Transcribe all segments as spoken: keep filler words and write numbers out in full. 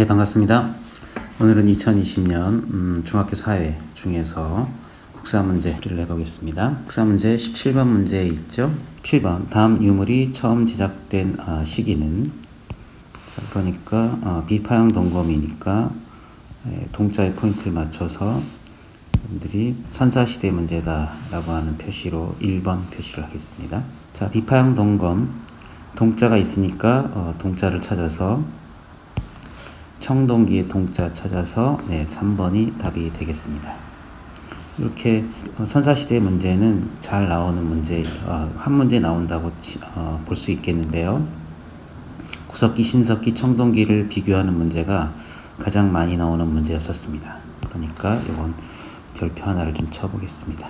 네, 반갑습니다. 오늘은 이천이십 년 음, 중학교 사회 중에서 국사 문제를 내보겠습니다. 국사 문제 십칠 번 문제에 있죠. 칠 번 다음 유물이 처음 제작된 아, 시기는, 자, 그러니까 어, 비파형 동검이니까 예, 동자의 포인트를 맞춰서 여러분들이 선사시대 문제다 라고 하는 표시로 일 번 표시를 하겠습니다. 자, 비파형 동검 동자가 있으니까 어, 동자를 찾아서 청동기의 동자 찾아서 네, 삼 번이 답이 되겠습니다. 이렇게 선사시대 문제는 잘 나오는 문제, 어, 한 문제 나온다고 어, 볼 수 있겠는데요. 구석기, 신석기, 청동기를 비교하는 문제가 가장 많이 나오는 문제였었습니다. 그러니까 이건 별표 하나를 좀 쳐보겠습니다.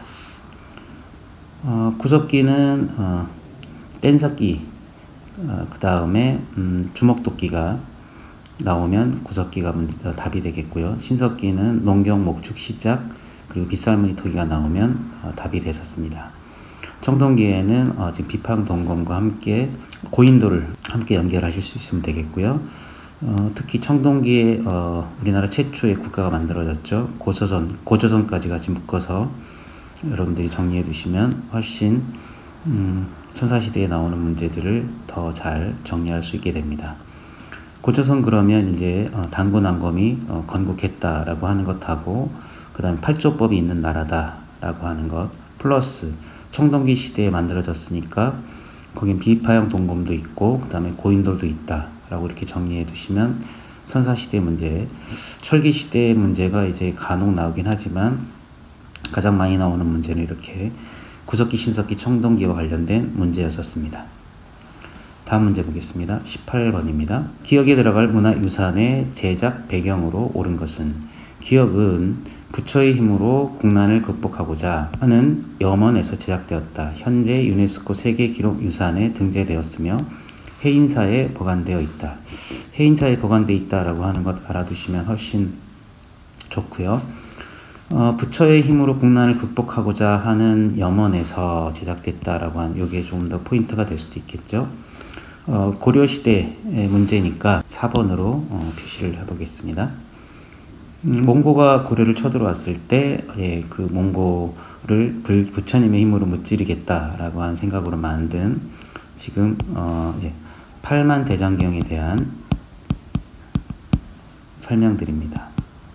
어, 구석기는 어, 뗀석기, 어, 그 다음에 음, 주먹도끼가 나오면 구석기가 문제, 어, 답이 되겠고요. 신석기는 농경, 목축, 시작, 그리고 빗살무늬 토기가 나오면 어, 답이 됐었습니다. 청동기에는 어, 지금 비파형 동검과 함께 고인돌을 함께 연결하실 수 있으면 되겠고요. 어, 특히 청동기에 어, 우리나라 최초의 국가가 만들어졌죠. 고조선, 고조선까지 같이 묶어서 여러분들이 정리해 두시면 훨씬 음, 선사시대에 나오는 문제들을 더 잘 정리할 수 있게 됩니다. 고조선 그러면 이제 어, 단군왕검이 어, 건국했다라고 하는 것하고, 그 다음에 팔조법이 있는 나라다라고 하는 것, 플러스 청동기 시대에 만들어졌으니까 거긴 비파형 동검도 있고 그 다음에 고인돌도 있다라고 이렇게 정리해 두시면 선사시대 문제, 철기시대의 문제가 이제 간혹 나오긴 하지만 가장 많이 나오는 문제는 이렇게 구석기, 신석기, 청동기와 관련된 문제였었습니다. 다음 문제 보겠습니다. 십팔 번입니다. 기역에 들어갈 문화유산의 제작 배경으로 옳은 것은, 기역은 부처의 힘으로 국난을 극복하고자 하는 염원에서 제작되었다. 현재 유네스코 세계기록유산에 등재되었으며 해인사에 보관되어 있다. 해인사에 보관되어 있다라고 하는 것 알아두시면 훨씬 좋고요. 어, 부처의 힘으로 국난을 극복하고자 하는 염원에서 제작됐다라고 하는, 이게 좀 더 포인트가 될 수도 있겠죠. 어, 고려시대의 문제니까 사 번으로 어, 표시를 해보겠습니다. 음, 몽고가 고려를 쳐들어왔을 때, 예, 그 몽고를 불, 부처님의 힘으로 무찌르겠다라고 하는 생각으로 만든 지금 어, 예, 팔만 대장경에 대한 설명드립니다.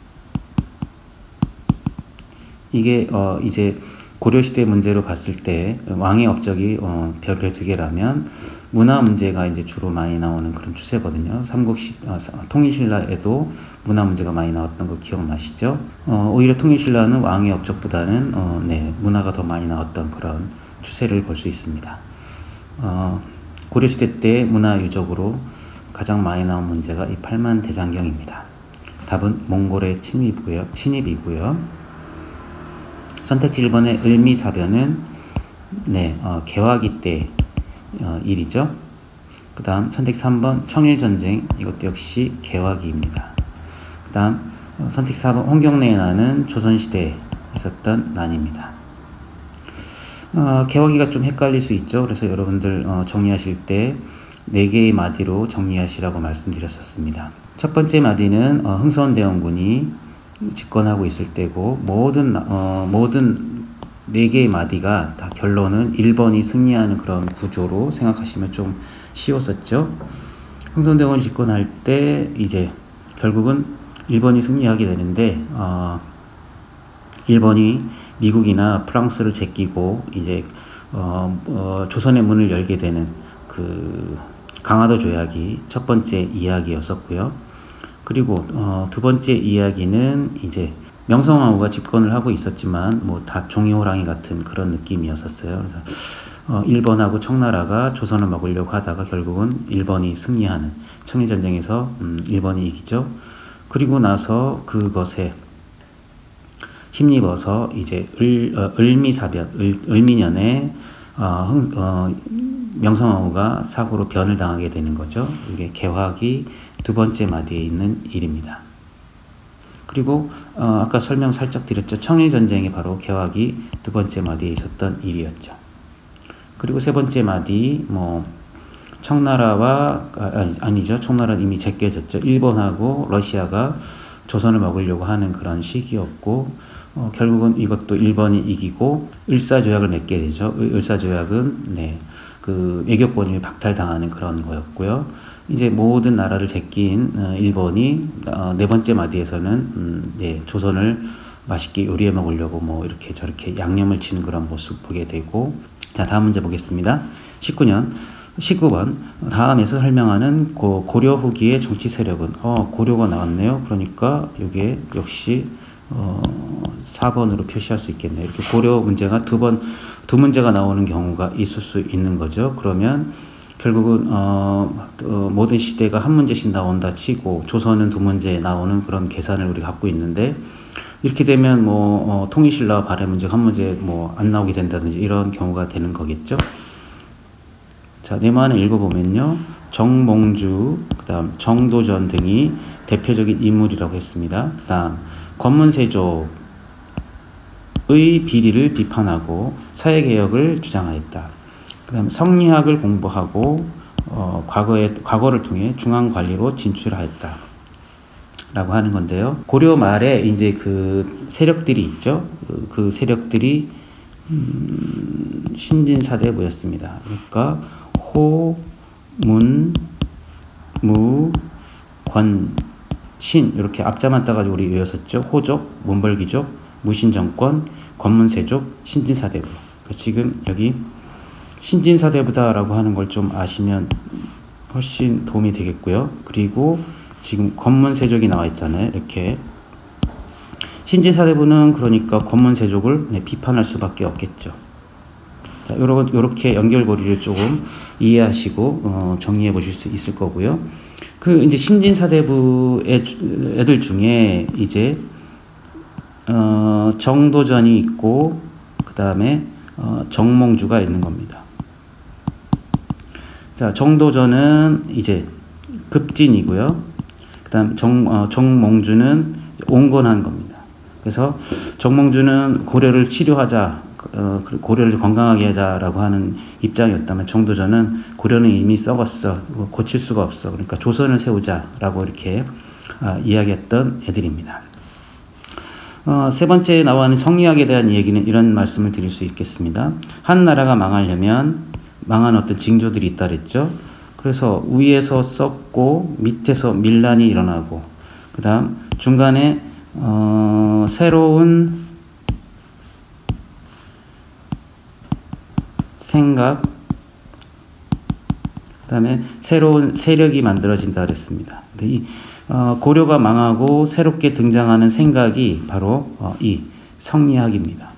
이게 어, 이제 고려시대 문제로 봤을 때 왕의 업적이 어, 별별 두 개라면 문화 문제가 이제 주로 많이 나오는 그런 추세거든요. 삼국시 어, 통일신라에도 문화 문제가 많이 나왔던 거 기억나시죠? 어, 오히려 통일신라는 왕의 업적보다는 어, 네, 문화가 더 많이 나왔던 그런 추세를 볼 수 있습니다. 어, 고려시대 때 문화 유적으로 가장 많이 나온 문제가 이 팔만 대장경입니다. 답은 몽골의 침입이고요. 침입이고요. 선택지 일 번의 을미사변은 네, 어, 개화기 때 어, 일이죠. 그 다음 선택 삼 번 청일전쟁, 이것도 역시 개화기입니다. 그 다음 어, 선택 사 번 홍경래의 난은 조선시대에 있었던 난입니다. 어, 개화기가 좀 헷갈릴 수 있죠. 그래서 여러분들 어, 정리하실 때 네 개의 마디로 정리하시라고 말씀드렸었습니다. 첫 번째 마디는 어, 흥선대원군이 집권하고 있을 때고, 모든 어, 모든 네 개의 마디가 다 결론은 일 번이 승리하는 그런 구조로 생각하시면 좀 쉬웠었죠. 흥선대원이 집권할 때 이제 결국은 일 번이 승리하게 되는데, 어, 일 번이 미국이나 프랑스를 제끼고 이제 어, 어, 조선의 문을 열게 되는 그 강화도 조약이 첫 번째 이야기였었고요. 그리고 어, 두 번째 이야기는 이제 명성황후가 집권을 하고 있었지만 뭐 다 종이호랑이 같은 그런 느낌이었었어요. 그래서 어, 일본하고 청나라가 조선을 먹으려고 하다가 결국은 일본이 승리하는, 청일전쟁에서 음, 일본이 이기죠. 그리고 나서 그것에 힘입어서 이제 을, 어, 을미사변, 을, 을미년에 어, 흥, 어, 명성황후가 사고로 변을 당하게 되는 거죠. 이게 개화기 두 번째 마디에 있는 일입니다. 그리고 어, 아까 설명 살짝 드렸죠. 청일전쟁이 바로 개화기 두 번째 마디에 있었던 일이었죠. 그리고 세 번째 마디, 뭐 청나라와 아, 아니죠. 청나라는 이미 제껴졌죠. 일본하고 러시아가 조선을 먹으려고 하는 그런 시기였고, 어, 결국은 이것도 일본이 이기고 을사조약을 맺게 되죠. 을사조약은 네, 그 외교 권위를 박탈당하는 그런 거였고요. 이제 모든 나라를 제낀 어, 일본이 어, 네 번째 마디에서는 음, 네, 조선을 맛있게 요리해 먹으려고 뭐 이렇게 저렇게 양념을 치는 그런 모습 보게 되고, 자, 다음 문제 보겠습니다. 십구 년 십구 번 다음에서 설명하는 고, 고려 후기의 정치 세력은 어, 고려가 나왔네요. 그러니까 이게 역시 어, 사 번으로 표시할 수 있겠네요. 이렇게 고려 문제가 두 번, 두 문제가 나오는 경우가 있을 수 있는 거죠. 그러면 결국은 어, 어, 모든 시대가 한 문제씩 나온다 치고 조선은 두 문제 나오는 그런 계산을 우리가 갖고 있는데, 이렇게 되면 뭐 어, 통일신라와 발해 문제가 한 문제 뭐 안 나오게 된다든지 이런 경우가 되는 거겠죠. 자, 네모안을 읽어보면요, 정몽주, 그 다음 정도전 등이 대표적인 인물이라고 했습니다. 그 다음 권문세족의 비리를 비판하고 사회개혁을 주장하였다. 그 다음 성리학을 공부하고 어, 과거에, 과거를 통해 중앙관리로 진출하였다 라고 하는 건데요. 고려 말에 이제 그 세력들이 있죠. 그, 그 세력들이 음, 신진사대부였습니다. 그러니까 호, 문, 무, 권, 신 이렇게 앞자만 따가지고 우리 외웠었죠. 호족, 문벌귀족, 무신정권, 권문세족, 신진사대부. 그러니까 지금 여기 신진사대부다라고 하는 걸 좀 아시면 훨씬 도움이 되겠고요. 그리고 지금 권문세족이 나와 있잖아요. 이렇게 신진사대부는 그러니까 권문세족을 네, 비판할 수밖에 없겠죠. 자, 요러, 요렇게 연결고리를 조금 이해하시고 어, 정리해 보실 수 있을 거고요. 그 이제 신진사대부의 애들 중에 이제 어, 정도전이 있고 그 다음에 어, 정몽주가 있는 겁니다. 자, 정도전은 이제 급진이고요. 그 다음 정, 어, 정몽주는 온건한 겁니다. 그래서 정몽주는 고려를 치료하자, 어, 고려를 건강하게 하자라고 하는 입장이었다면 정도전은 고려는 이미 썩었어, 고칠 수가 없어, 그러니까 조선을 세우자라고 이렇게 어, 이야기했던 애들입니다. 어, 세 번째 나와는 성리학에 대한 얘기는 이런 말씀을 드릴 수 있겠습니다. 한 나라가 망하려면 망한 어떤 징조들이 있다 그랬죠. 그래서 위에서 썩고 밑에서 밀란이 일어나고 그 다음 중간에 어, 새로운 생각, 그 다음에 새로운 세력이 만들어진다 그랬습니다. 이 어, 고려가 망하고 새롭게 등장하는 생각이 바로 어, 이 성리학입니다.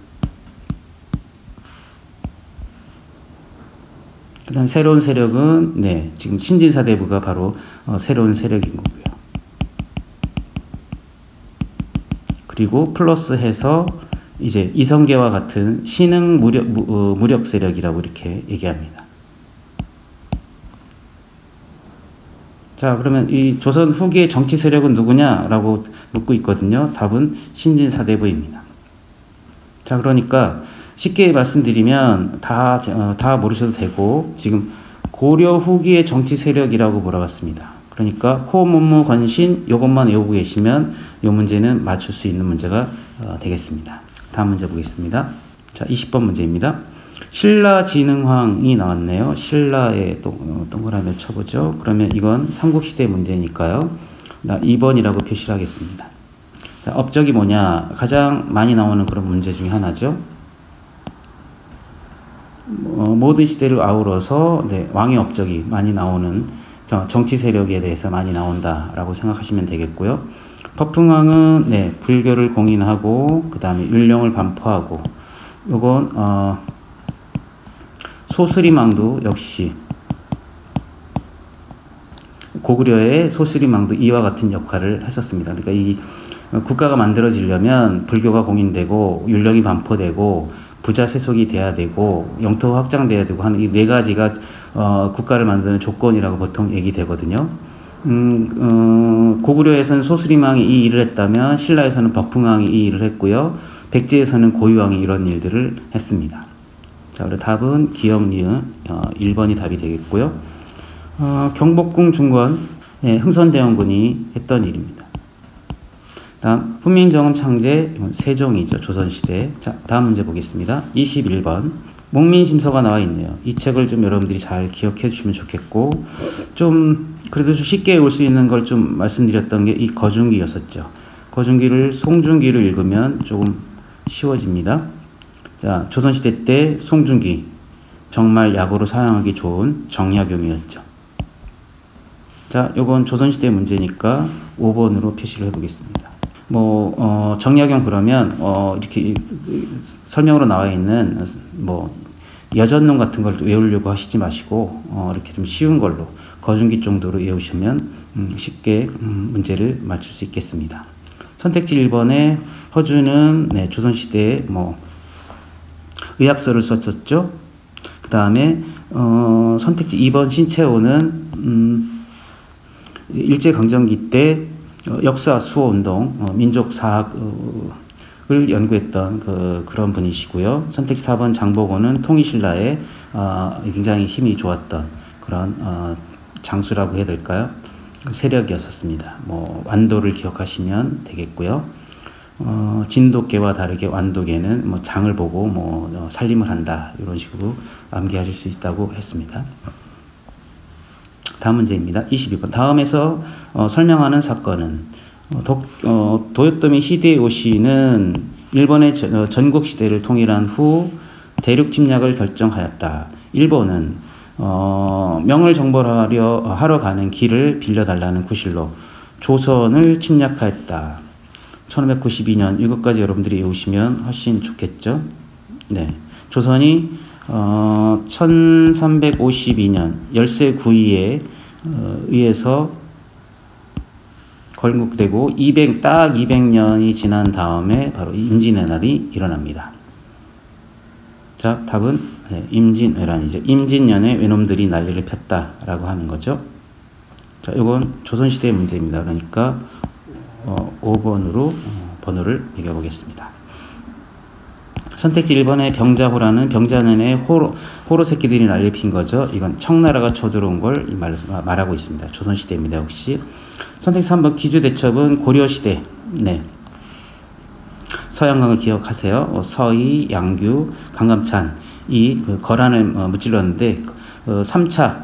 그 다음 새로운 세력은 네, 지금 신진사대부가 바로 어, 새로운 세력인 거고요. 그리고 플러스 해서 이제 이성계와 같은 신흥 무력, 무, 어, 무력 세력이라고 이렇게 얘기합니다. 자, 그러면 이 조선 후기의 정치 세력은 누구냐라고 묻고 있거든요. 답은 신진사대부입니다. 자, 그러니까 쉽게 말씀드리면 다, 어, 다 모르셔도 되고, 지금 고려 후기의 정치 세력이라고 물어봤습니다. 그러니까 호, 문, 무, 권, 신 이것만 외우고 계시면 이 문제는 맞출 수 있는 문제가 어, 되겠습니다. 다음 문제 보겠습니다. 자, 이십 번 문제입니다. 신라진흥황이 나왔네요. 신라에 동, 동그라미를 쳐보죠. 그러면 이건 삼국시대 문제니까요. 나 이 번이라고 표시를 하겠습니다. 자, 업적이 뭐냐? 가장 많이 나오는 그런 문제 중에 하나죠. 어, 모든 시대를 아우러서 네, 왕의 업적이 많이 나오는 정치 세력에 대해서 많이 나온다라고 생각하시면 되겠고요. 법흥왕은 네, 불교를 공인하고 그 다음에 율령을 반포하고, 요건 어, 소스리망도 역시 고구려의 소스리망도 이와 같은 역할을 했었습니다. 그러니까 이 국가가 만들어지려면 불교가 공인되고 율령이 반포되고 부자 세속이 돼야 되고 영토가 확장돼야 되고 하는 이 네 가지가 어, 국가를 만드는 조건이라고 보통 얘기되거든요. 음, 어, 고구려에서는 소스리망이 이 일을 했다면 신라에서는 법흥왕이 이 일을 했고요. 백제에서는 고유왕이 이런 일들을 했습니다. 자, 그리고 답은 기역, 니은 어, 일 번이 답이 되겠고요. 어, 경복궁 중건 예, 흥선대원군이 했던 일입니다. 다음 훈민정음 창제 세종이죠. 조선시대. 자, 다음 문제 보겠습니다. 이십일 번 목민심서가 나와 있네요. 이 책을 좀 여러분들이 잘 기억해 주시면 좋겠고, 좀 그래도 좀 쉽게 외울 수 있는 걸 좀 말씀드렸던 게 이 거중기였었죠. 거중기를 송중기로 읽으면 조금 쉬워집니다. 자, 조선시대 때 송중기 정말 약으로 사용하기 좋은 정약용이었죠. 자, 요건 조선시대 문제니까 오 번으로 표시를 해보겠습니다. 뭐, 어, 정약용 그러면, 어, 이렇게 설명으로 나와 있는, 뭐, 여전론 같은 걸 외우려고 하시지 마시고, 어, 이렇게 좀 쉬운 걸로, 거중기 정도로 외우시면, 음, 쉽게, 음, 문제를 맞출 수 있겠습니다. 선택지 일 번에 허준은, 네, 조선시대에 뭐, 의학서를 썼었죠. 그 다음에, 어, 선택지 이 번 신채호는, 음, 일제강점기 때, 어, 역사 수호운동, 어, 민족사학을 연구했던 그, 그런 분이시고요. 선택지 사 번 장보고는 통일신라에 어, 굉장히 힘이 좋았던 그런 어, 장수라고 해야 될까요? 세력이었었습니다. 뭐 완도를 기억하시면 되겠고요. 어, 진돗개와 다르게 완도개는 뭐 장을 보고 뭐 어, 살림을 한다, 이런 식으로 암기하실 수 있다고 했습니다. 다음 문제입니다. 이십이 번. 다음에서 어, 설명하는 사건은 어, 도, 어, 도요토미 히데요시는 일본의 저, 어, 전국시대를 통일한 후 대륙 침략을 결정하였다. 일본은 어, 명을 정벌하려 하러 가는 길을 빌려달라는 구실로 조선을 침략하였다. 천오백구십이 년, 이것까지 여러분들이 외우시면 훨씬 좋겠죠. 네, 조선이 어, 천삼백오십이 년 열세 구의에 어, 의해서 건국되고 이백, 딱 이백 년이 지난 다음에 바로 임진의 날이 일어납니다. 자, 답은 네, 임진왜란이죠. 임진년에 외놈들이 난리를 폈다라고 하는 거죠. 자, 이건 조선시대 문제입니다. 그러니까 어, 오 번으로 어, 번호를 매겨보겠습니다. 선택지 일 번에 병자호라는 병자년에 호로, 호로 새끼들이 난리 핀 거죠. 이건 청나라가 쳐들어온 걸 말, 말하고 있습니다. 조선시대입니다. 혹시. 선택지 삼 번 기주대첩은 고려시대. 네. 서양강을 기억하세요. 어, 서희, 양규, 강감찬 이 그 거란을 어, 무찔렀는데 어, 삼 차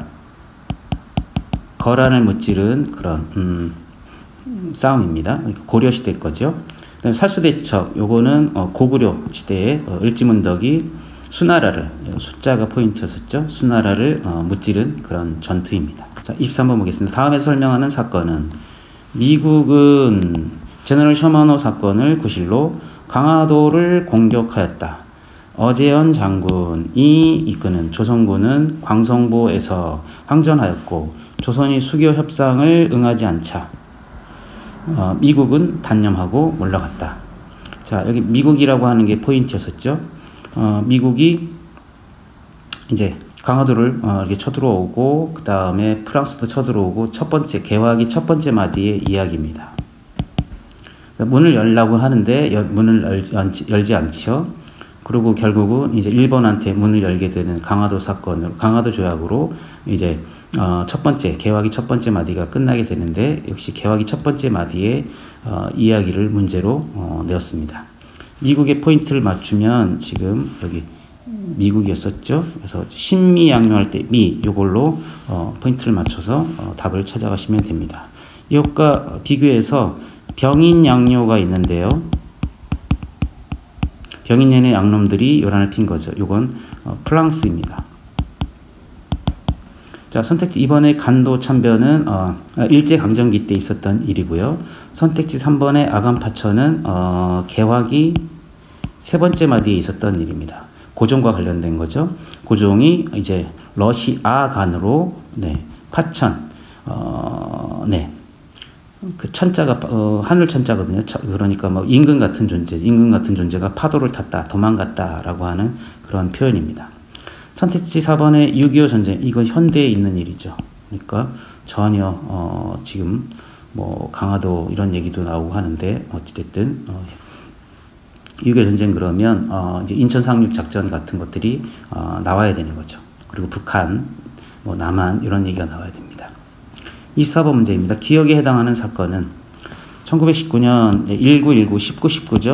거란을 무찌른 그런 음, 싸움입니다. 고려시대 거죠. 살수대첩, 요거는 어, 고구려 시대에 어, 을지문덕이 수나라를, 숫자가 포인트였었죠. 수나라를 어, 무찌른 그런 전투입니다. 자, 이십삼 번 보겠습니다. 다음에 설명하는 사건은 미국은 제너럴 셔먼호 사건을 구실로 강화도를 공격하였다. 어재현 장군이 이끄는 조선군은 광성보에서 항전하였고 조선이 수교 협상을 응하지 않자 어, 미국은 단념하고 몰려갔다. 자, 여기 미국이라고 하는 게 포인트였었죠. 어, 미국이 이제 강화도를 어, 이렇게 쳐들어오고 그 다음에 프랑스도 쳐들어오고 첫 번째 개화기 첫 번째 마디의 이야기입니다. 문을 열라고 하는데 열, 문을 열지, 열지 않죠. 그리고 결국은 이제 일본한테 문을 열게 되는 강화도 사건으로, 강화도 조약으로 이제 어, 첫 번째 개화기 첫 번째 마디가 끝나게 되는데 역시 개화기 첫 번째 마디의 어, 이야기를 문제로 어, 내었습니다. 미국의 포인트를 맞추면 지금 여기 미국이었었죠. 그래서 신미양요할 때 미 요걸로 어, 포인트를 맞춰서 어, 답을 찾아가시면 됩니다. 이것과 비교해서 병인양요가 있는데요. 병인년의 양놈들이 요란을 핀 거죠. 요건 어, 프랑스입니다. 자, 선택지 이 번의 간도 참변은 어, 일제강점기 때 있었던 일이고요. 선택지 삼 번의 아간파천은 어, 개화기 세 번째 마디에 있었던 일입니다. 고종과 관련된 거죠. 고종이 이제 러시아간으로 네, 파천 어, 네. 그 천자가 어, 하늘 천자거든요. 그러니까 뭐 임금 같은 존재, 임금 같은 존재가 파도를 탔다, 도망갔다라고 하는 그런 표현입니다. 선택지 사 번의 육이오 전쟁, 이건 현대에 있는 일이죠. 그러니까 전혀 어, 지금 뭐 강화도 이런 얘기도 나오고 하는데 어찌됐든 어, 육이오 전쟁 그러면 어, 이제 인천 상륙 작전 같은 것들이 어, 나와야 되는 거죠. 그리고 북한 뭐 남한 이런 얘기가 나와야 됩니다. 이십사 번 문제입니다. 기억에 해당하는 사건은 천구백십구 년 일구일구 십구 십구죠.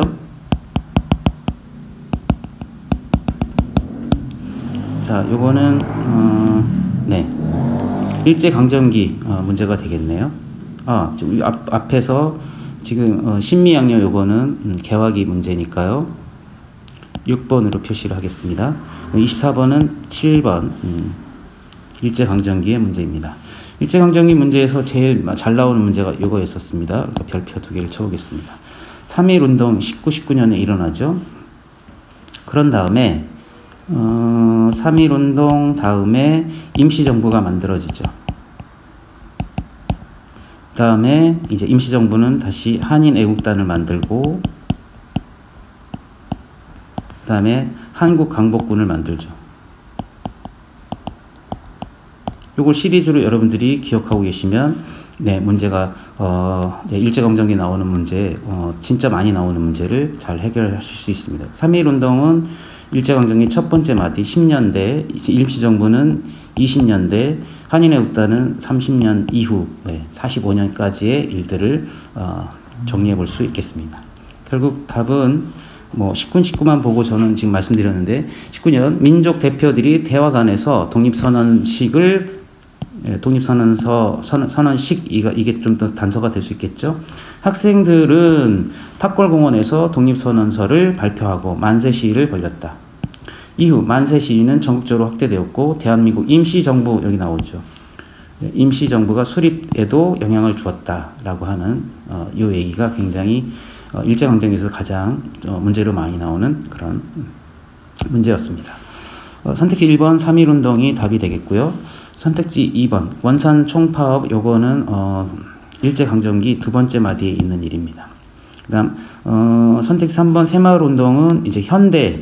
자, 요거는 어, 네 일제강점기 어, 문제가 되겠네요. 아, 앞, 앞에서 지금 어, 신미양요 요거는 음, 개화기 문제니까요. 육 번으로 표시를 하겠습니다. 이십사 번은 칠 번 음, 일제강점기의 문제입니다. 일제강점기 문제에서 제일 잘 나오는 문제가 이거였었습니다. 그러니까 별표 두 개를 쳐보겠습니다. 삼일운동 십구, 십구 년에 일어나죠. 그런 다음에 어, 삼일운동 다음에 임시정부가 만들어지죠. 그 다음에 이제 임시정부는 다시 한인애국단을 만들고 그 다음에 한국강복군을 만들죠. 요걸 시리즈로 여러분들이 기억하고 계시면 네 문제가 어, 네, 일제강점기 나오는 문제 어, 진짜 많이 나오는 문제를 잘 해결하실 수 있습니다. 삼일운동은 일제강점기 첫 번째 마디 십 년대, 임시정부는 이십 년대, 한인애국단은 삼십 년 이후 네, 사십오 년까지의 일들을 어, 정리해 볼 수 있겠습니다. 결국 답은 뭐 십구, 십구만 보고 저는 지금 말씀드렸는데 십구 년 민족 대표들이 대화관에서 독립선언식을 예, 독립선언서 선언, 선언식 이가 이게 좀 더 단서가 될 수 있겠죠. 학생들은 탑골공원에서 독립선언서를 발표하고 만세 시위를 벌였다. 이후 만세 시위는 전국적으로 확대되었고 대한민국 임시정부 여기 나오죠. 임시정부가 수립에도 영향을 주었다라고 하는 어, 이 얘기가 굉장히 어, 일제강점기에서 가장 어, 문제로 많이 나오는 그런 문제였습니다. 어, 선택지 일 번 삼일운동이 답이 되겠고요. 선택지 이 번 원산 총파업 요거는 어, 일제강점기 두 번째 마디에 있는 일입니다. 그 다음 어, 선택지 삼 번 새마을운동은 이제 현대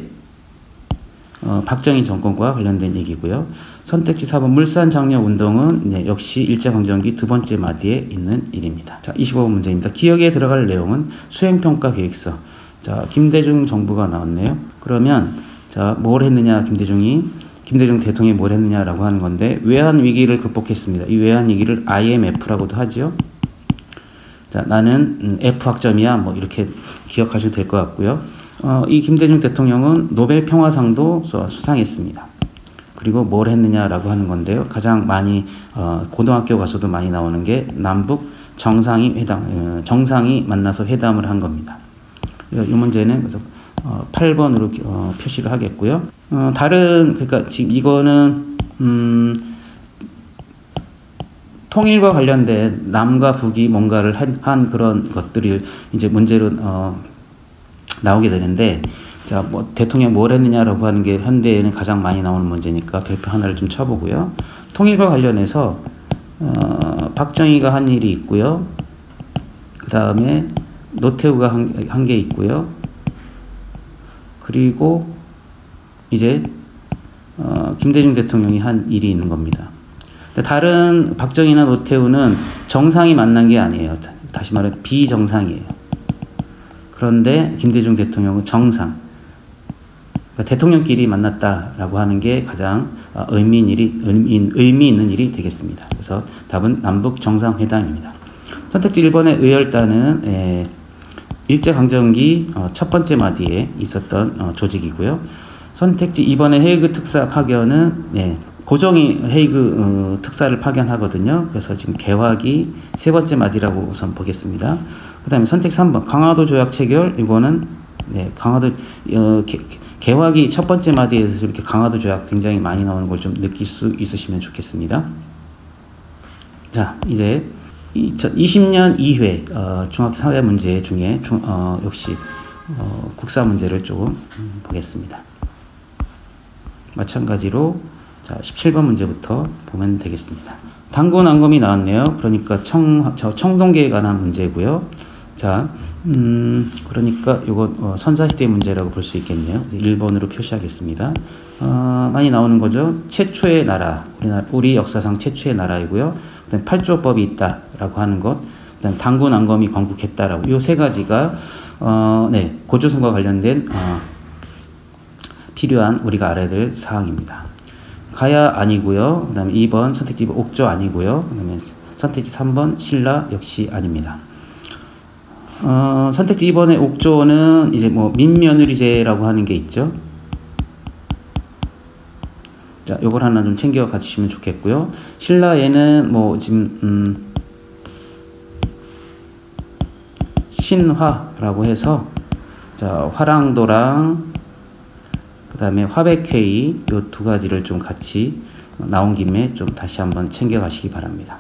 어, 박정희 정권과 관련된 얘기고요. 선택지 사 번 물산장려운동은 네, 역시 일제강점기 두 번째 마디에 있는 일입니다. 자, 이십오 번 문제입니다. 기억에 들어갈 내용은 수행평가 계획서. 자, 김대중 정부가 나왔네요. 그러면 자, 뭘 했느냐 김대중이 김대중 대통령이 뭘 했느냐라고 하는 건데 외환 위기를 극복했습니다. 이 외환 위기를 아이엠에프라고도 하죠. 자, 나는 음, F 학점이야 뭐 이렇게 기억하셔도 될 것 같고요. 어, 이 김대중 대통령은 노벨 평화상도 수상했습니다. 그리고 뭘 했느냐라고 하는 건데요. 가장 많이 어, 고등학교 가서도 많이 나오는 게 남북 정상이 회담, 어, 정상이 만나서 회담을 한 겁니다. 이, 이 문제는 그래서 어, 팔 번으로 어, 표시를 하겠고요. 어, 다른 그러니까 지금 이거는 음, 통일과 관련된 남과 북이 뭔가를 한, 한 그런 것들을 이제 문제로 어, 나오게 되는데, 자, 뭐 대통령이 뭘 했느냐라고 하는 게 현대에는 가장 많이 나오는 문제니까 별표 하나를 좀 쳐보고요. 통일과 관련해서 어, 박정희가 한 일이 있고요. 그 다음에 노태우가 한, 한 게 있고요. 그리고 이제 어, 김대중 대통령이 한 일이 있는 겁니다. 다른 박정희나 노태우는 정상이 만난 게 아니에요. 다시 말해 비정상이에요. 그런데 김대중 대통령은 정상. 그러니까 대통령끼리 만났다라고 하는 게 가장 의미 있는 일이, 의미, 의미 있는 일이 되겠습니다. 그래서 답은 남북 정상회담입니다. 선택지 일 번의 의열단은 에, 일제강점기 어, 첫 번째 마디에 있었던 어, 조직이고요. 선택지 이 번의 헤이그 특사 파견은 네, 고종이 헤이그 어, 특사를 파견하거든요. 그래서 지금 개화기 세 번째 마디라고 우선 보겠습니다. 그 다음에 선택 삼 번 강화도 조약 체결. 이거는 네, 강화도 어, 개, 개화기 첫 번째 마디에서 이렇게 강화도 조약 굉장히 많이 나오는 걸 좀 느낄 수 있으시면 좋겠습니다. 자, 이제 이십 년 이회 어, 중학교 사회 문제 중에 중, 어, 역시 어, 국사 문제를 조금 음, 보겠습니다. 마찬가지로 자, 십칠 번 문제부터 보면 되겠습니다. 당군안검이 나왔네요. 그러니까 청, 저 청동계에 관한 문제고요. 자, 음, 그러니까 이거 어, 선사시대 문제라고 볼 수 있겠네요. 일 번으로 표시하겠습니다. 어, 많이 나오는 거죠. 최초의 나라, 우리나라, 우리 역사상 최초의 나라이고요. 그다음 팔조법이 있다라고 하는 것, 그다음 당군안검이 건국했다라고 이 세 가지가 어, 네, 고조선과 관련된 어, 필요한 우리가 알아야 될 사항입니다. 가야 아니고요. 그 다음에 이 번 선택지 이 번 옥조 아니고요. 그 다음에 선택지 삼 번 신라 역시 아닙니다. 어, 선택지 이 번의 옥조는 이제 뭐 민며느리제라고 하는 게 있죠. 자, 요걸 하나 좀 챙겨 가주시면 좋겠고요. 신라에는 뭐 지금 음, 신화라고 해서 자, 화랑도랑 그 다음에 화백회의 요 두 가지를 좀 같이 나온 김에 좀 다시 한번 챙겨 가시기 바랍니다.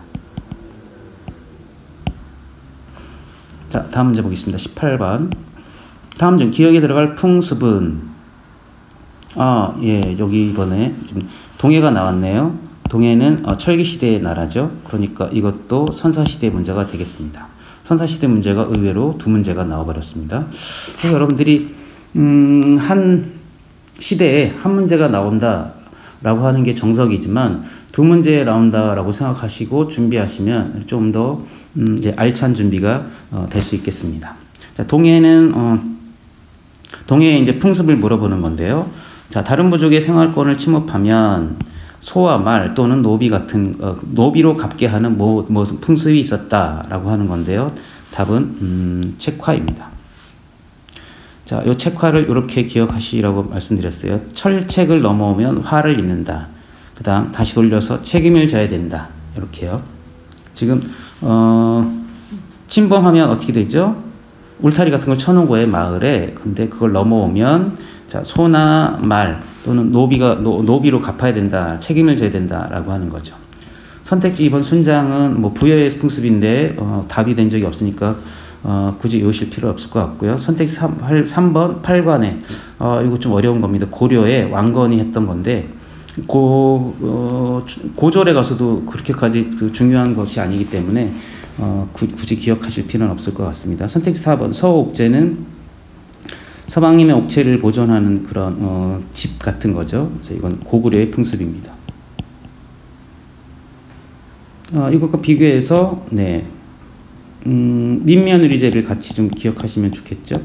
자, 다음 문제 보겠습니다. 십팔 번. 다음 중 기억에 들어갈 풍습은, 아, 예, 여기 이번에 좀 동해가 나왔네요. 동해는 어, 철기시대의 나라죠. 그러니까 이것도 선사시대 문제가 되겠습니다. 선사시대 문제가 의외로 두 문제가 나와버렸습니다. 그래서 여러분들이 음, 한 시대에 한 문제가 나온다 라고 하는 게 정석이지만 두 문제 나온다라고 생각하시고 준비하시면 좀 더 음, 이제 알찬 준비가 어, 될 수 있겠습니다. 자, 동해는 어, 동해의 이제 풍습을 물어보는 건데요. 자, 다른 부족의 생활권을 침입하면 소와 말 또는 노비 같은 어, 노비로 갚게 하는 뭐, 뭐 풍습이 있었다라고 하는 건데요. 답은 음, 책화입니다. 자, 요 책화를 이렇게 기억하시라고 말씀드렸어요. 철책을 넘어오면 화를 입는다. 그 다음 다시 돌려서 책임을 져야 된다. 이렇게요. 지금 어, 침범하면 어떻게 되죠? 울타리 같은 걸 쳐놓은 거예요, 마을에. 근데 그걸 넘어오면 자, 소나 말 또는 노비가 노, 노비로 갚아야 된다. 책임을 져야 된다라고 하는 거죠. 선택지 이 번 순장은 뭐 부여의 풍습인데 어, 답이 된 적이 없으니까 어, 굳이 외우실 필요 없을 것 같고요. 선택지 삼 번 팔관에 어, 이거 좀 어려운 겁니다. 고려에 왕건이 했던 건데 고, 어, 고절에 가서도 그렇게까지 그 중요한 것이 아니기 때문에 어, 구, 굳이 기억하실 필요는 없을 것 같습니다. 선택지 사 번 서옥제는 서방님의 옥체를 보존하는 그런 어, 집 같은 거죠. 그래서 이건 고구려의 풍습입니다. 어, 이것과 비교해서 네, 음, 민며느리제를 같이 좀 기억하시면 좋겠죠.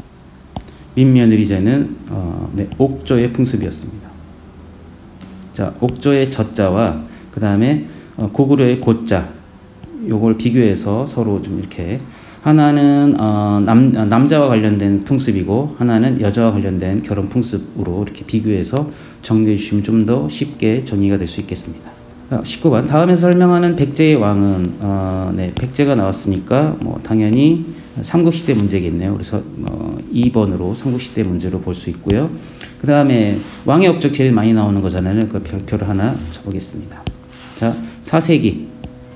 민며느리제는 어, 네, 옥조의 풍습이었습니다. 자, 옥조의 젖자와 그 다음에 어, 고구려의 고자 요걸 비교해서 서로 좀 이렇게 하나는 어, 남, 남자와 관련된 풍습이고 하나는 여자와 관련된 결혼 풍습으로 이렇게 비교해서 정리해 주시면 좀 더 쉽게 정리가 될 수 있겠습니다. 십구 번 다음에 설명하는 백제의 왕은 어, 네, 백제가 나왔으니까 뭐 당연히 삼국시대 문제겠네요. 그래서 어, 이 번으로 삼국시대 문제로 볼 수 있고요. 그 다음에 왕의 업적 제일 많이 나오는 거잖아요. 그 별표를 하나 쳐보겠습니다. 자, 사 세기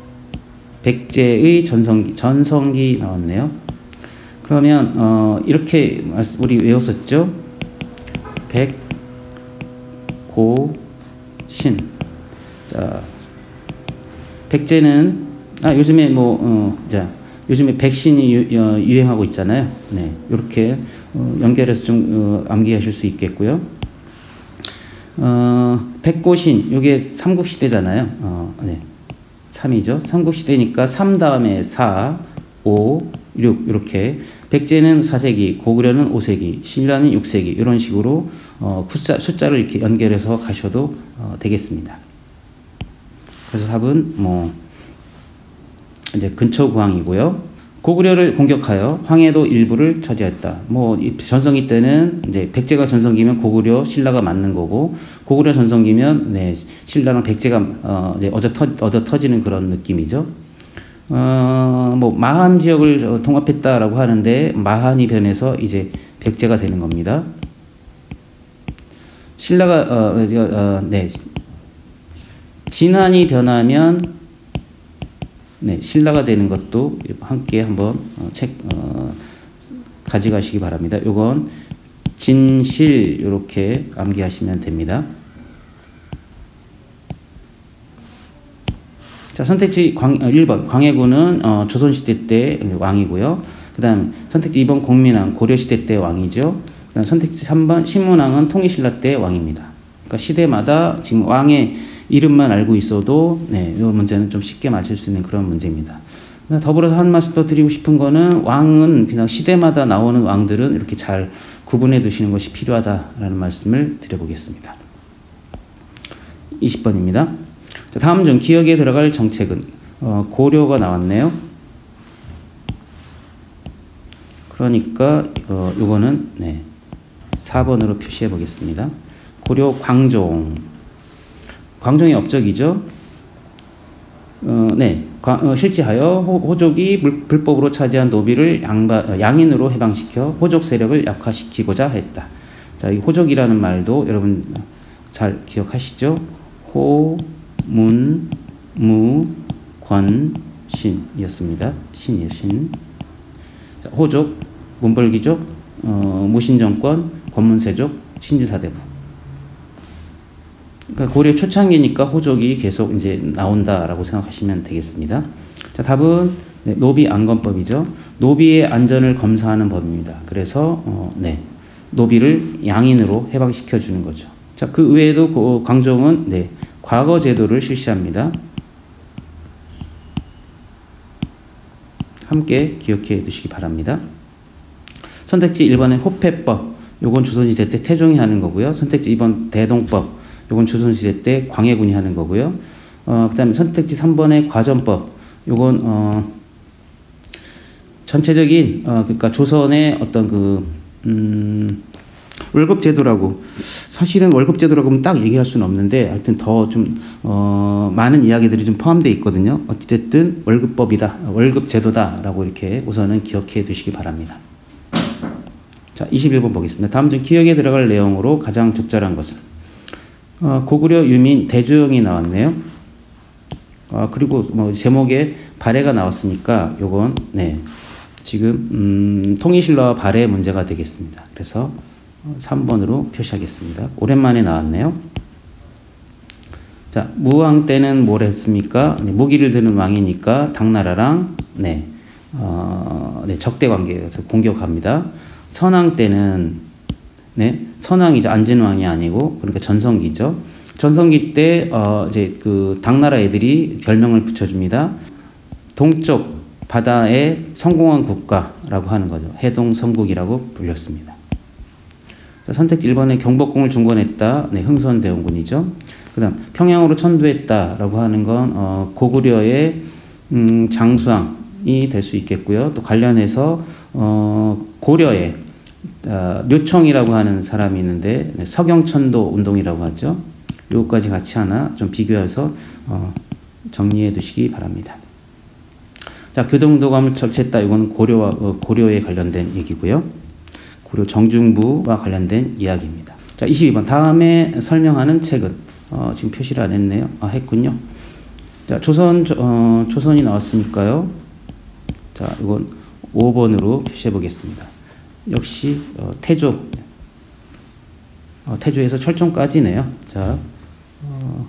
백제의 전성기 전성기 나왔네요. 그러면 어, 이렇게 우리 외웠었죠. 백, 고, 신. 자, 백제는 아 요즘에 뭐 어, 자 요즘에 백신이 유, 어, 유행하고 있잖아요. 네, 이렇게 어, 연결해서 좀 어, 암기하실 수 있겠고요. 어, 백고신 요게 삼국시대잖아요. 어, 네, 삼이죠. 삼국시대니까 삼 다음에 사, 오, 육 이렇게 백제는 사 세기, 고구려는 오 세기, 신라는 육 세기 이런 식으로 어, 숫자, 숫자를 이렇게 연결해서 가셔도 어, 되겠습니다. 그래서 답은 뭐 이제 근초구항이고요. 고구려를 공격하여 황해도 일부를 차지했다. 뭐 전성기 때는 이제 백제가 전성기면 고구려, 신라가 맞는 거고 고구려 전성기면 네, 신라랑 백제가 어, 이제 어저 터 얻어 터지는 그런 느낌이죠. 어, 뭐 마한 지역을 통합했다라고 하는데 마한이 변해서 이제 백제가 되는 겁니다. 신라가 어, 어, 네. 진한이 변하면 네, 신라가 되는 것도 함께 한번 어, 책 어, 가져가시기 바랍니다. 요건 진실 이렇게 암기하시면 됩니다. 자, 선택지 광, 어, 일 번 광해군은 어, 조선시대 때 왕이고요. 그 다음 선택지 이 번 공민왕 고려시대 때 왕이죠. 그다음 선택지 삼 번 신문왕은 통일신라 때 왕입니다. 그러니까 시대마다 지금 왕의 이름만 알고 있어도 네, 이 문제는 좀 쉽게 맞힐 수 있는 그런 문제입니다. 더불어서 한 말씀 더 드리고 싶은 거는 왕은 그냥 시대마다 나오는 왕들은 이렇게 잘 구분해 두시는 것이 필요하다라는 말씀을 드려보겠습니다. 이십 번입니다. 자, 다음 중 기억에 들어갈 정책은 어, 고려가 나왔네요. 그러니까 어, 요거는 네, 사 번으로 표시해 보겠습니다. 고려 광종. 광종의 업적이죠. 어, 네, 과, 어, 실제하여 호, 호족이 물, 불법으로 차지한 노비를 양바, 양인으로 해방시켜 호족 세력을 약화시키고자 했다. 자, 이 호족이라는 말도 여러분 잘 기억하시죠? 호, 문, 무, 권, 신이었습니다. 신이요, 신. 자, 호족, 문벌귀족, 어, 무신정권, 권문세족, 신지사대부. 그러니까 고려 초창기니까 호족이 계속 이제 나온다라고 생각하시면 되겠습니다. 자, 답은 네, 노비 안건법이죠. 노비의 안전을 검사하는 법입니다. 그래서 어, 네, 노비를 양인으로 해방시켜 주는 거죠. 자, 그 외에도 고, 광종은 네, 과거 제도를 실시합니다. 함께 기억해 두시기 바랍니다. 선택지 일 번의 호패법, 요건 조선시대 때 태종이 하는 거고요. 선택지 이 번 대동법, 요건 조선시대 때 광해군이 하는 거고요. 어, 그 다음에 선택지 삼 번의 과전법, 요건 어, 전체적인 어, 그러니까 조선의 어떤 그 음, 월급제도라고, 사실은 월급제도라고 하면 딱 얘기할 수는 없는데 하여튼 더 좀 어, 많은 이야기들이 좀 포함되어 있거든요. 어찌됐든 월급법이다, 월급제도다 라고 이렇게 우선은 기억해 두시기 바랍니다. 자, 이십일 번 보겠습니다. 다음 중 기억에 들어갈 내용으로 가장 적절한 것은 어, 고구려 유민 대조영이 나왔네요. 어, 그리고 뭐 제목에 발해가 나왔으니까 요건 네, 지금 음, 통일신라와 발해 문제가 되겠습니다. 그래서 삼 번으로 표시하겠습니다. 오랜만에 나왔네요. 자, 무왕 때는 뭘 했습니까? 네, 무기를 드는 왕이니까 당나라랑 네, 어, 네, 적대 관계에서 공격합니다. 선왕 때는 네, 선왕이죠. 안진왕이 아니고, 그러니까 전성기죠. 전성기 때, 어, 이제 그 당나라 애들이 별명을 붙여줍니다. 동쪽 바다에 성공한 국가라고 하는 거죠. 해동성국이라고 불렸습니다. 자, 선택지 일 번에 경복궁을 중건했다. 네, 흥선대원군이죠. 그 다음, 평양으로 천도했다라고 하는 건, 어, 고구려의, 음, 장수왕이 될 수 있겠고요. 또 관련해서, 어, 고려의 어, 료청이라고 하는 사람이 있는데 네, 서경천도 운동이라고 하죠. 요것까지 같이 하나 좀 비교해서 어, 정리해 두시기 바랍니다. 자, 교동도감을 설치했다. 이건 고려와 어, 고려에 관련된 얘기고요. 고려 정중부와 관련된 이야기입니다. 자, 이십이 번 다음에 설명하는 책은 어, 지금 표시를 안 했네요. 아, 했군요. 자, 조선 어, 조선이 나왔으니까요. 자, 이건 오 번으로 표시해 보겠습니다. 역시 어, 태조, 어, 태조에서 철종까지네요. 자, 어,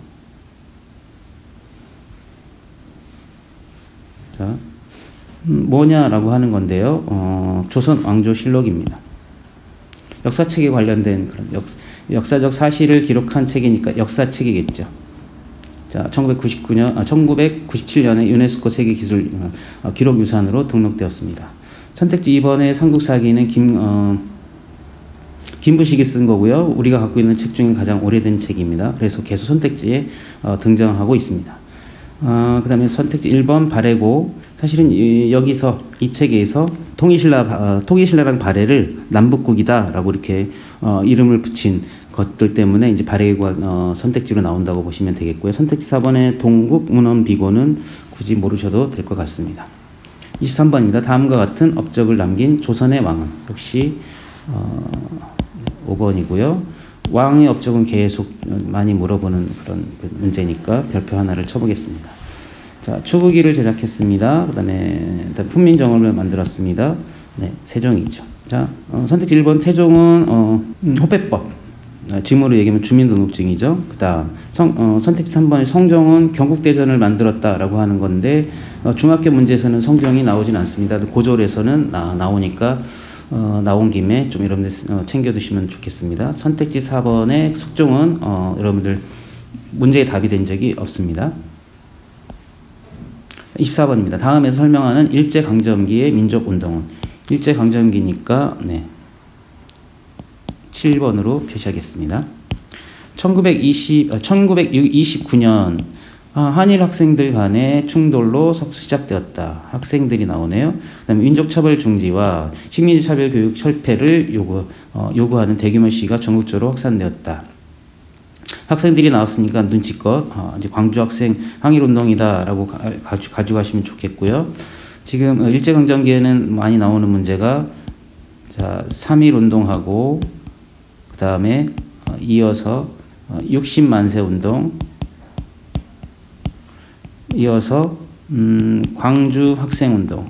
자 음, 뭐냐라고 하는 건데요. 어, 조선 왕조실록입니다. 역사책에 관련된 그런 역, 역사적 사실을 기록한 책이니까 역사책이겠죠. 자, 천구백구십구 년, 아, 천구백구십칠 년에 유네스코 세계기술 어, 기록유산으로 등록되었습니다. 선택지 이 번의 삼국사기는 김, 어, 김부식이 쓴 거고요. 우리가 갖고 있는 책 중에 가장 오래된 책입니다. 그래서 계속 선택지에 어, 등장하고 있습니다. 어, 그 다음에 선택지 일 번 발해고, 사실은 이, 여기서 이 책에서 통일신라, 어, 통일신라랑 발해를 남북국이다 라고 이렇게 어, 이름을 붙인 것들 때문에 이제 발해가 어, 선택지로 나온다고 보시면 되겠고요. 선택지 사 번의 동국 문헌 비고는 굳이 모르셔도 될 것 같습니다. 이십삼 번입니다. 다음과 같은 업적을 남긴 조선의 왕은, 역시 어, 오 번이고요. 왕의 업적은 계속 많이 물어보는 그런 문제니까 별표 하나를 쳐보겠습니다. 자, 추구기를 제작했습니다. 그 다음에 훈민정음을 만들었습니다. 네, 세종이죠. 자, 어, 선택지 일 번 태종은 어, 음, 호패법, 지금으로 얘기하면 주민등록증이죠. 그 다음 어, 선택지 삼 번의 성종은 경국대전을 만들었다라고 하는 건데 어, 중학교 문제에서는 성종이 나오진 않습니다. 고졸에서는 나, 나오니까 어, 나온 김에 좀 여러분들 어, 챙겨두시면 좋겠습니다. 선택지 사 번의 숙종은 어, 여러분들 문제에 답이 된 적이 없습니다. 이십사 번입니다. 다음에 설명하는 일제강점기의 민족운동은, 일제강점기니까 네, 칠 번으로 표시하겠습니다. 천구백이십, 천구백이십구 년 한일 학생들 간의 충돌로 시작되었다. 학생들이 나오네요. 그다음에 민족차별 중지와 식민지차별 교육 철폐를 요구, 어, 요구하는 대규모 시위가 전국적으로 확산되었다. 학생들이 나왔으니까 눈치껏 어, 이제 광주 학생 항일운동이다라고 가, 가져, 가져가시면 좋겠고요. 지금 일제강점기에는 많이 나오는 문제가 자 삼일운동하고 그 다음에 어, 이어서 어, 육십만세 운동, 이어서 음, 광주 학생운동.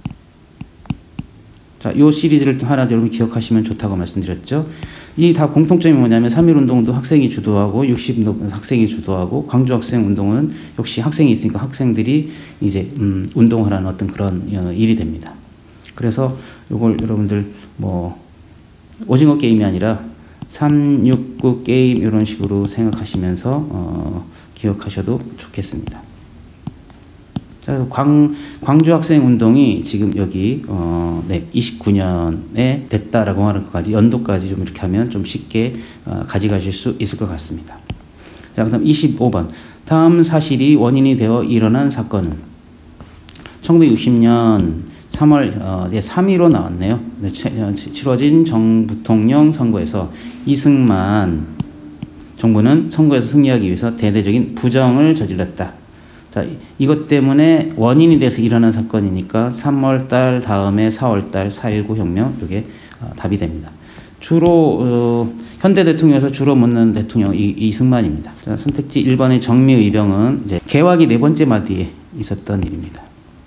자, 요 시리즈를 하나 여러분 기억하시면 좋다고 말씀드렸죠. 이 다 공통점이 뭐냐면 삼일운동도 학생이 주도하고 육십운동 학생이 주도하고 광주 학생운동은 역시 학생이 있으니까 학생들이 이제 음, 운동하라는 어떤 그런 어, 일이 됩니다. 그래서 요걸 여러분들 뭐 오징어 게임이 아니라 삼육구 게임 이런 식으로 생각하시면서 어, 기억하셔도 좋겠습니다. 자, 광, 광주 학생 운동이 지금 여기 어, 네, 이십구 년에 됐다라고 하는 것까지 연도까지 좀 이렇게 하면 좀 쉽게 어, 가져가실 수 있을 것 같습니다. 자, 그다음 이십오 번. 다음 사실이 원인이 되어 일어난 사건은 천구백육십 년 삼월 어, 네, 삼 일로 나왔네요. 네, 치러진 정부통령 선거에서 이승만 정부는 선거에서 승리하기 위해서 대대적인 부정을 저질렀다. 자, 이것 때문에 원인이 돼서 일어난 사건이니까 삼월 달 다음에 사월 달 사 일구 혁명 이게 어, 답이 됩니다. 주로 어, 현대 대통령에서 주로 묻는 대통령 이, 이승만입니다. 자, 선택지 일 번의 정미의병은 이제 개화기 네 번째 마디에 있었던 일입니다.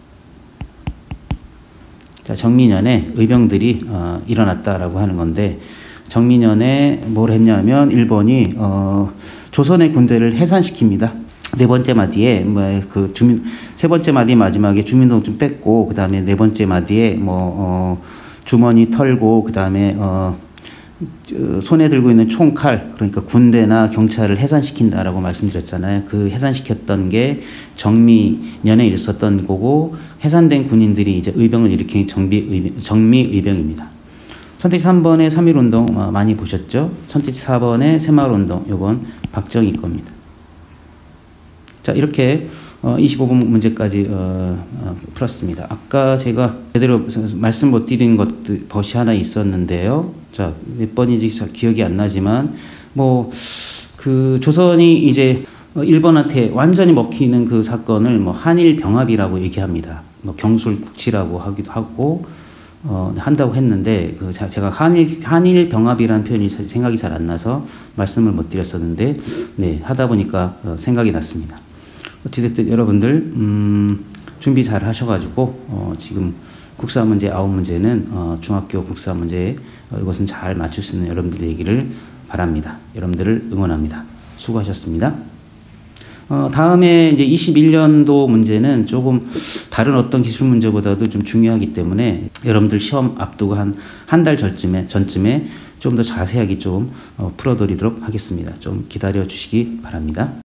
자, 정민년에 의병들이 어, 일어났다라고 하는 건데 정민년에 뭘 했냐면 일본이 어, 조선의 군대를 해산시킵니다. 네 번째 마디에 뭐 그 주민 세 번째 마디 마지막에 주민등록 좀 뺐고 그 다음에 네 번째 마디에 뭐 어, 주머니 털고 그 다음에 어, 손에 들고 있는 총칼 그러니까 군대나 경찰을 해산시킨다라고 말씀드렸잖아요. 그 해산시켰던 게 정미년에 있었던 거고 해산된 군인들이 이제 의병을 일으킨 정비 정미의병입니다. 선택지 삼 번의 삼일운동 많이 보셨죠? 선택지 사 번의 새마을운동 요건 박정희 겁니다. 자, 이렇게 어, 이십오 번 문제까지 어, 어, 풀었습니다. 아까 제가 제대로 말씀 못 드린 것들 것이 하나 있었는데요. 자, 몇 번인지 잘 기억이 안 나지만 뭐 그 조선이 이제 일본한테 완전히 먹히는 그 사건을 뭐 한일 병합이라고 얘기합니다. 뭐 경술국치라고 하기도 하고 어, 한다고 했는데 그 제가 한일 한일 병합이라는 표현이 생각이 잘 안 나서 말씀을 못 드렸었는데 네, 하다 보니까 어, 생각이 났습니다. 어찌됐든 여러분들 음, 준비 잘 하셔가지고 어, 지금 국사 문제 아홉 문제는 어, 중학교 국사 문제 어, 이것은 잘 맞출 수 있는 여러분들 되기를 바랍니다. 여러분들을 응원합니다. 수고하셨습니다. 어, 다음에 이제 이십일 년도 문제는 조금 다른 어떤 기술 문제보다도 좀 중요하기 때문에 여러분들 시험 앞두고 한 한 달 전쯤에 전쯤에 좀 더 자세하게 좀 어, 풀어드리도록 하겠습니다. 좀 기다려 주시기 바랍니다.